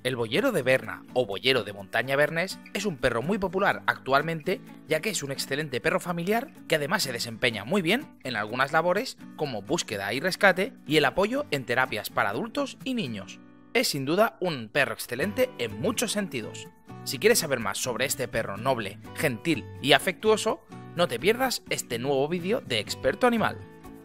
El boyero de Berna o boyero de montaña bernés es un perro muy popular actualmente, ya que es un excelente perro familiar que además se desempeña muy bien en algunas labores como búsqueda y rescate y el apoyo en terapias para adultos y niños. Es sin duda un perro excelente en muchos sentidos. Si quieres saber más sobre este perro noble, gentil y afectuoso, no te pierdas este nuevo vídeo de Experto Animal.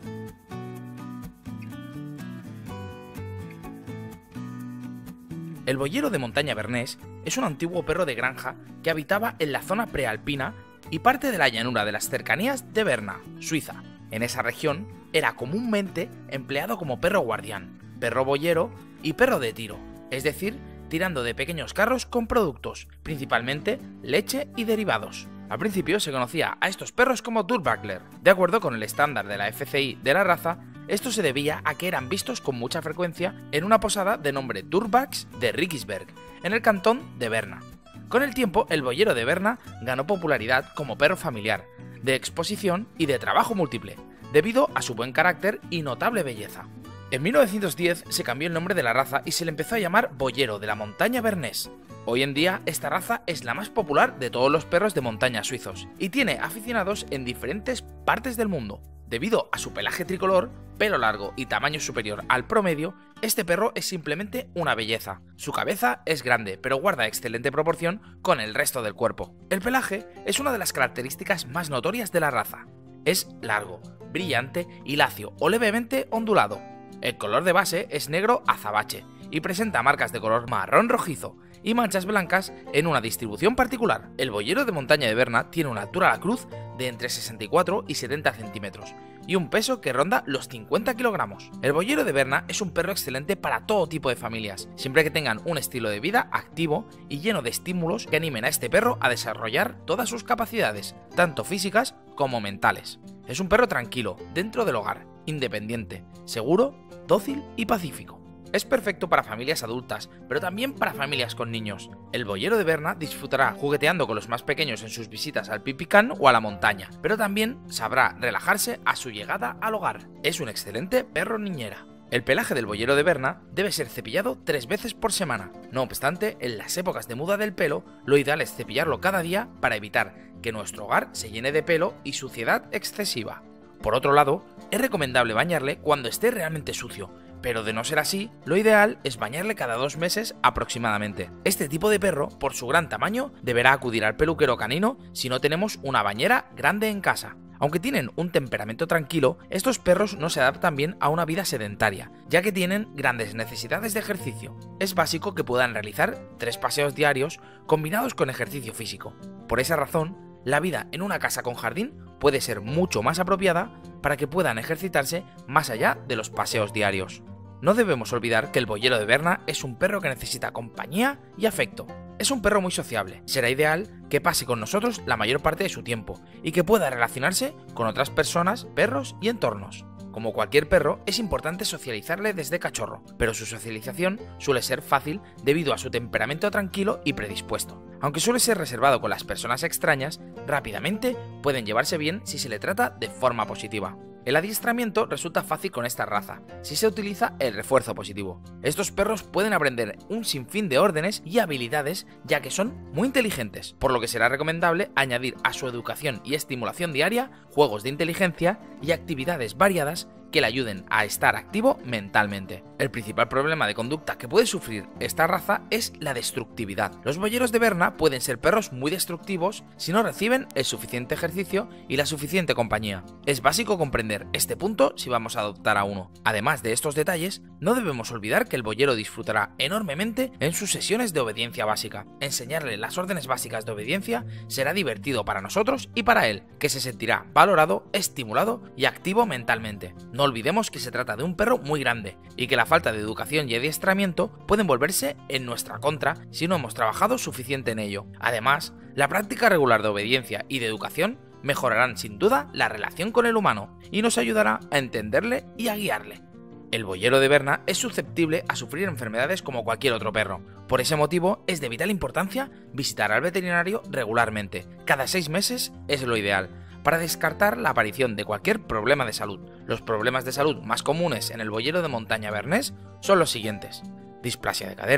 El boyero de montaña bernés es un antiguo perro de granja que habitaba en la zona prealpina y parte de la llanura de las cercanías de Berna, Suiza. En esa región era comúnmente empleado como perro guardián, perro boyero y perro de tiro, es decir, tirando de pequeños carros con productos, principalmente leche y derivados. Al principio se conocía a estos perros como Durbackler. De acuerdo con el estándar de la FCI de la raza, esto se debía a que eran vistos con mucha frecuencia en una posada de nombre Durbacks de Rickisberg, en el cantón de Berna. Con el tiempo, el boyero de Berna ganó popularidad como perro familiar, de exposición y de trabajo múltiple, debido a su buen carácter y notable belleza. En 1910 se cambió el nombre de la raza y se le empezó a llamar boyero de la montaña bernés. Hoy en día, esta raza es la más popular de todos los perros de montaña suizos y tiene aficionados en diferentes partes del mundo. Debido a su pelaje tricolor, pelo largo y tamaño superior al promedio, este perro es simplemente una belleza. Su cabeza es grande, pero guarda excelente proporción con el resto del cuerpo. El pelaje es una de las características más notorias de la raza. Es largo, brillante y lacio o levemente ondulado. El color de base es negro azabache y presenta marcas de color marrón rojizo y manchas blancas en una distribución particular. El boyero de montaña de Berna tiene una altura a la cruz de entre 64 y 70 centímetros y un peso que ronda los 50 kilogramos. El boyero de Berna es un perro excelente para todo tipo de familias, siempre que tengan un estilo de vida activo y lleno de estímulos que animen a este perro a desarrollar todas sus capacidades, tanto físicas como mentales. Es un perro tranquilo, dentro del hogar, independiente, seguro, dócil y pacífico. Es perfecto para familias adultas, pero también para familias con niños. El boyero de Berna disfrutará jugueteando con los más pequeños en sus visitas al pipicán o a la montaña, pero también sabrá relajarse a su llegada al hogar. Es un excelente perro niñera. El pelaje del boyero de Berna debe ser cepillado 3 veces por semana. No obstante, en las épocas de muda del pelo, lo ideal es cepillarlo cada día para evitar que nuestro hogar se llene de pelo y suciedad excesiva. Por otro lado, es recomendable bañarle cuando esté realmente sucio, pero de no ser así, lo ideal es bañarle cada 2 meses aproximadamente. Este tipo de perro, por su gran tamaño, deberá acudir al peluquero canino si no tenemos una bañera grande en casa. Aunque tienen un temperamento tranquilo, estos perros no se adaptan bien a una vida sedentaria, ya que tienen grandes necesidades de ejercicio. Es básico que puedan realizar 3 paseos diarios combinados con ejercicio físico. Por esa razón, la vida en una casa con jardín puede ser mucho más apropiada para que puedan ejercitarse más allá de los paseos diarios. No debemos olvidar que el boyero de Berna es un perro que necesita compañía y afecto. Es un perro muy sociable. Será ideal que pase con nosotros la mayor parte de su tiempo y que pueda relacionarse con otras personas, perros y entornos. Como cualquier perro, es importante socializarle desde cachorro, pero su socialización suele ser fácil debido a su temperamento tranquilo y predispuesto. Aunque suele ser reservado con las personas extrañas, rápidamente pueden llevarse bien si se le trata de forma positiva. El adiestramiento resulta fácil con esta raza, si se utiliza el refuerzo positivo. Estos perros pueden aprender un sinfín de órdenes y habilidades ya que son muy inteligentes, por lo que será recomendable añadir a su educación y estimulación diaria juegos de inteligencia y actividades variadas que le ayuden a estar activo mentalmente. El principal problema de conducta que puede sufrir esta raza es la destructividad. Los boyeros de Berna pueden ser perros muy destructivos si no reciben el suficiente ejercicio y la suficiente compañía. Es básico comprender este punto si vamos a adoptar a uno. Además de estos detalles, no debemos olvidar que el boyero disfrutará enormemente en sus sesiones de obediencia básica. Enseñarle las órdenes básicas de obediencia será divertido para nosotros y para él, que se sentirá valorado, estimulado y activo mentalmente. No olvidemos que se trata de un perro muy grande y que la falta de educación y adiestramiento pueden volverse en nuestra contra si no hemos trabajado suficiente en ello. Además, la práctica regular de obediencia y de educación mejorarán sin duda la relación con el humano y nos ayudará a entenderle y a guiarle. El boyero de Berna es susceptible a sufrir enfermedades como cualquier otro perro. Por ese motivo, es de vital importancia visitar al veterinario regularmente. Cada 6 meses es lo ideal, para descartar la aparición de cualquier problema de salud. Los problemas de salud más comunes en el boyero de montaña bernés son los siguientes: displasia de cadera,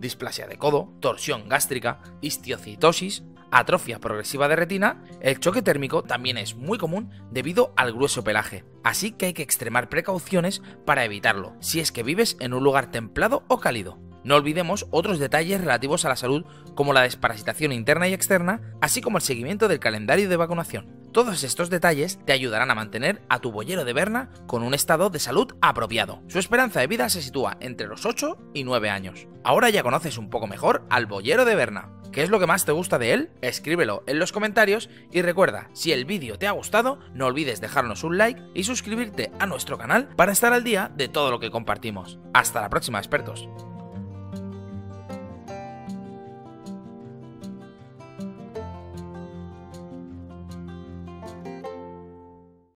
displasia de codo, torsión gástrica, histiocitosis, atrofia progresiva de retina, el choque térmico también es muy común debido al grueso pelaje, así que hay que extremar precauciones para evitarlo, si es que vives en un lugar templado o cálido. No olvidemos otros detalles relativos a la salud como la desparasitación interna y externa, así como el seguimiento del calendario de vacunación. Todos estos detalles te ayudarán a mantener a tu boyero de Berna con un estado de salud apropiado. Su esperanza de vida se sitúa entre los 8 y 9 años. Ahora ya conoces un poco mejor al boyero de Berna. ¿Qué es lo que más te gusta de él? Escríbelo en los comentarios y recuerda, si el vídeo te ha gustado, no olvides dejarnos un like y suscribirte a nuestro canal para estar al día de todo lo que compartimos. Hasta la próxima, expertos.